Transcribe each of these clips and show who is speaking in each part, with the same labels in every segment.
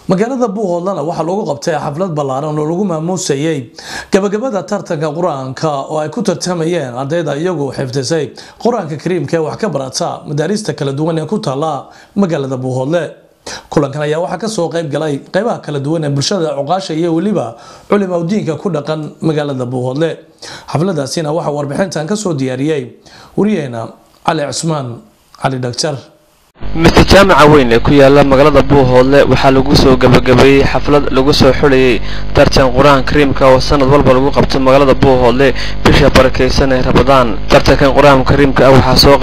Speaker 1: magaalada Buuhoodlana waxa lagu qabtay xaflad ballaaran oo lagu maamuusayay gabagabada tartanka Quraanka oo ay ku tartamayeen ardayda iyagu xifdisay Quraanka Kariimka wax ka barata madaarista kala duwan ee ku taala magaalada Buuhoodle kulankan ayaa waxa ka soo qayb galay qaybaha kala duwan ee bulshada cuqaasha iyo waliba culimo diinka ku dhaqan magaalada Buuhoodle xafladaasina waxa warbixintan ka soo diyaariyay wariyeena Ali Cusmaan Ali Doctor
Speaker 2: Mr. Jaamaca weyn ee ku yaala magaalada Buuhoodle waxa lagu soo gabagabeeyay xaflad lagu soo xuliyay tartan Quraan Kariimka oo sanad walba lagu qabto magaalada Buuhoodle bisha barakeysan ee Ramadaan tartankan Quraan Kariimka waxa soo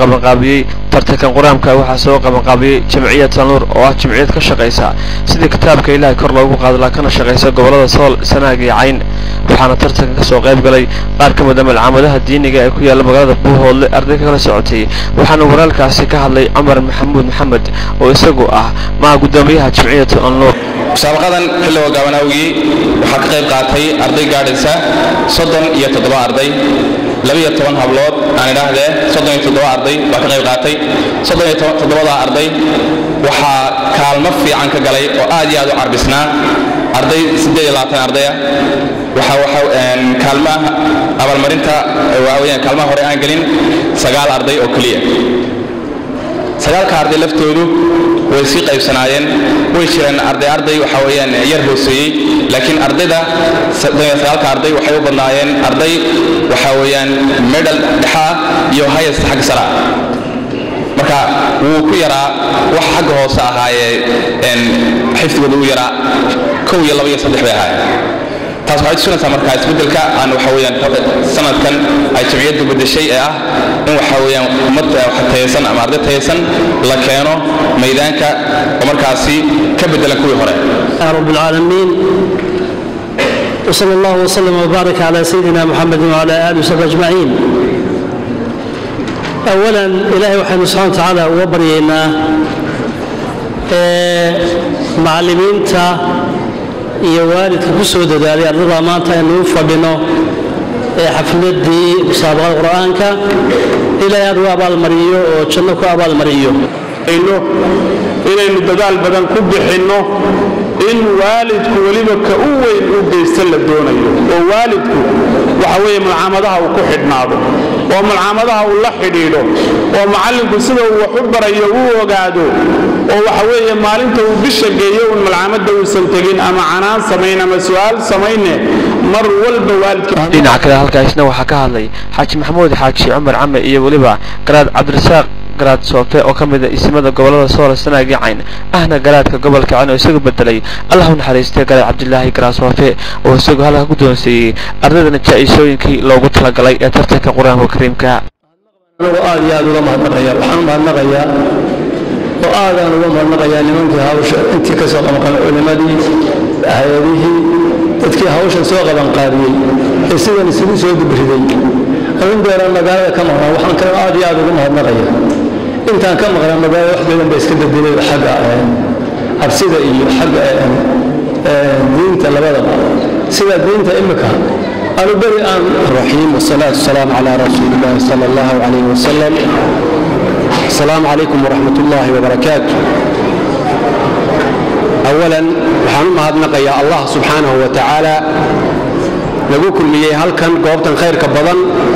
Speaker 2: qaban qaabiyay Jamciyad Nuur oo ah jamciyad ka shaqeysa sidii kitaabka Ilaahay kor loogu qaado laakana shaqeysa gobolada Sool Sanaag iyo Cayn waxaana tartanka ka soo qayb galay qaar ka mid ah malcamadaha diiniga ee ku yaala magaalada Buuhoodle arday kala socotay waxaana waraalkaasi ka hadlay Umar محمد ويسقو مع قداميها جمعية النور
Speaker 3: مسابقة كل وجواناوي وحق قيب قاتي أرضي قاعدسة صدن يتضبع أرضي لبي يتوان هبلود أنا ده صدن يتضبع أرضي وحق قيب قاتي صدن يتضبع أرضي وحا كالمة في عنك قلي وآدي هذا عربسنا أرضي سدي لاتن أرضية وحا كالمة أول مرينتا وأوين كالمة هوري أنجلين سجال أرضي أوكلية sagaalka arday laftoodu way si qaybsanaayeen way jireen arday waxa weeyaan yar hooseeyay laakiin ardayda sagaalka arday waxay u badnaayeen arday waxa weeyaan medal dhaxa iyo highest xag sara marka wuu ku yaraa wax xag hoose ahaayeen xifdigoodu u yaraa 1 iyo 2 iyo 3 bay ahaayeen taas waxay sunaysaa marka isbedelka aan waxa weeyaan sanadkan ay jamciyadu bedeshay ee ah in waxa weeyaan ummadda wax taysan ama arday taysan la keeno meedaanka oo markaasi ka bedelan kuwii hore
Speaker 4: rabbil alamin وصلى الله وسلم وبارك على سيدنا محمد وعلى اله وصحبه اجمعين اولا الهي وحده سبحانه وتعالى وبرينا معلمينتا iyo waalidka ku soo dadaalay ardada maanta inuu fadhino xafladii musaabaqada quraanka ilaahay aad abaal mariyo oo janno ku abaal mariyo inaynu dadaal badan ku bixino in waalidku waliba ka u weyn u geysan la doonayo oo waalidku waxa weeye malcamadaha uu ku xidhnaado oo malcamadaha uu la xidhiidho oo macallinku sida uu wax u barayo uu ogaado oo waxa weeye maalinta uu bisha geeyo uu malcamada uu san tagin ama canaan sameyn ama su'aal sameeyne mar walba waalidka
Speaker 2: dhinaca kale halkaasna waxa ka hadlay Xaaji Maxamuud Xaaji Umar Came iyo waliba Garaad Cabdirasaaq garaad Soofe oo kamid ah ismada gobolada Sool Sanaag iyo Cayn ahna garaadka gobolka Cayn oo isagu bedelay Allahu naxariistay Garaad Cabdilaahi Garaad Soofe oo isagu halka ku doonsiyay ardayda jaayisooyinkii loogu talagalay ee tartanka Quraanka Kariimka
Speaker 4: aad iyo aad uga mahadnaqayaa waxaan mahadnaqayaa oo aadan uga mahadnaqayaa nimankii hawsha intii ka soo qaban culimadii hay'adihii dadkii hawshan soo qaban qaadiyay ee sidan isugu soo dubriday أنا أقول مقالة كما هو وحن كان عادي عادي وما نغير أنت كم غير مقالة واحدة من بس كده الدليل حق أبسيدة حق دين تلبادة سيدة دين تأمك أنا بري أن الرحيم والصلاة والسلام على رسول الله صلى الله عليه وسلم السلام عليكم ورحمة الله وبركاته أولا وحنم هذا نقيا الله سبحانه وتعالى lagu kulmiyay halkan goobtan khayrka badan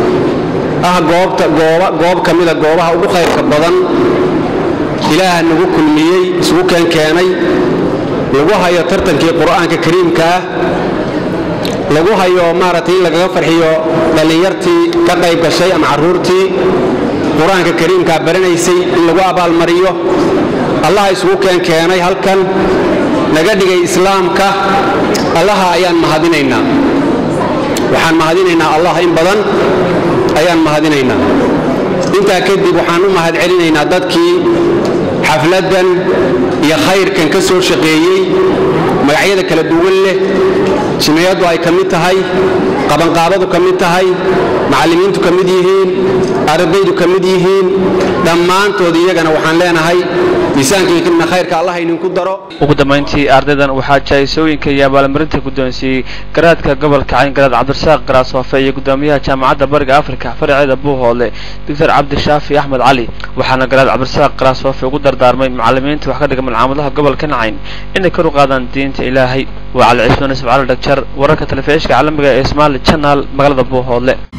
Speaker 4: goob kamida goobaha ugu khayrka badan ilaaha nagu kulmiyay isugu keenay lagu hayo tartankii quraanka kariimka lagu hayo maaragtay laga farxiyo dhalinyartii ka qayb gashay ama caruurtii quraanka kariimka baranaysay in lagu abaal mariyo allah isugu keenay halkan naga dhigay islaamka allah ayaan mahadinaynaa waxaan mahadinaynaa allah in badan ayaan mahadinaynaa inta kadib waxaan u mahad celinaynaa dadkii xafladan iyo khayrkan ka soo shaqeeyay magacyada kala duwan leh jimciyadu ay kamid tahay qabanqaabadu kamid tahay macallimiintu kamid yihiin ardaydu kamid yihiin dhammaantood iyagana waxaan leenahay miisaankiina khayrka Allah idinku daro
Speaker 2: ugu dambeyntii ardaydan waxa jaayisooyinka iyo abaalmarinta guddoonsiiyay garaadka gobolka Cayn Garaad Cabdirasaaq Garaad Soofe iyo guddoomiyaha jaamacadda Bariga Afrika faraceeda Buuhoodle Dr. Cabdi Shaafi Ahmed Cali waxaana Garaad Cabdirasaaq Garaad Soofe ugu dardaarmay macallimiinta wax ka dhiga malcaamadaha gobolka Cayn inay kor u qaadaan diinta Ilaahay. وعلى عثمان سبحانه دكتور ورقة الفيش كعلم بقى اسمه الشانل مقالة بوهولة